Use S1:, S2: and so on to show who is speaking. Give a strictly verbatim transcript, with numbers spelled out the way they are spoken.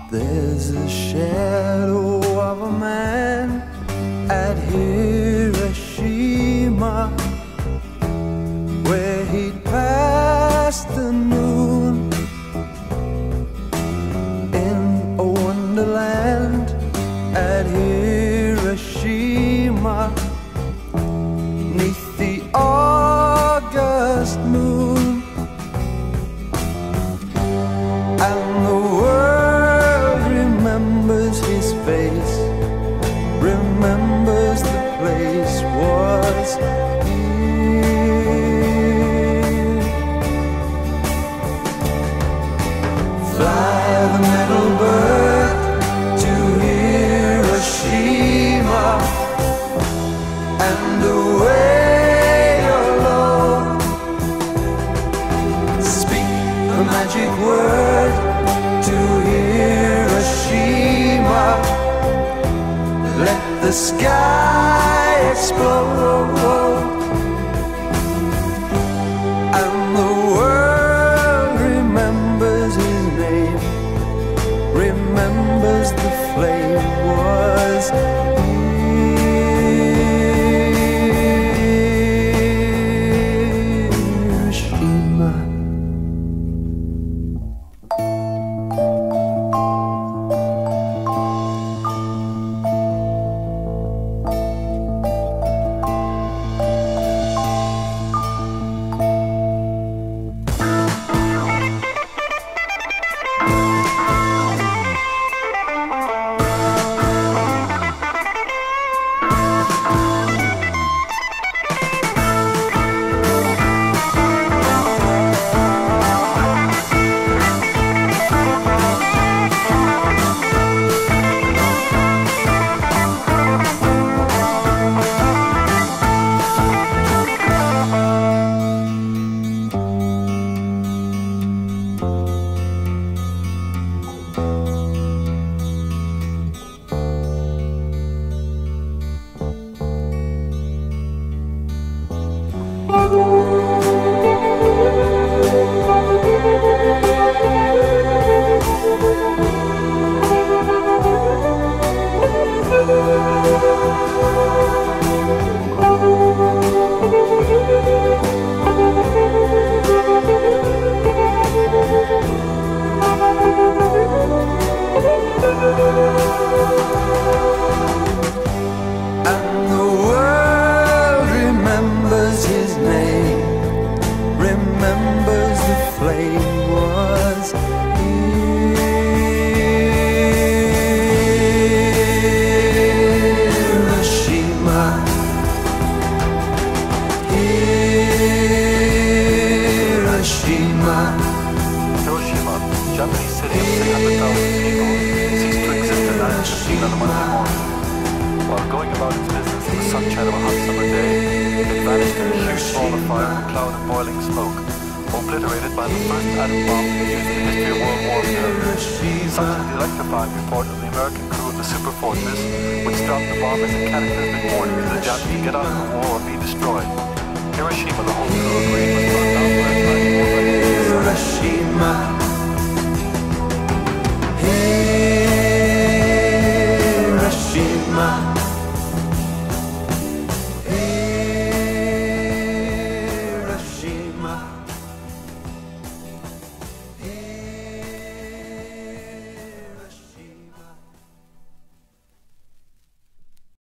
S1: There's a shadow of a man at Hiroshima, where he'd passed the noon in a wonderland at Hiroshima, neath the August moon. And the world remembers his face, remembers the place was here. Fly the metal bird to Hiroshima, and away alone. Speak the magic word to Hiroshima, let the sky explode. And the world remembers his name, remembers the flame was Hiroshima.
S2: Hiroshima, the whole crew agreed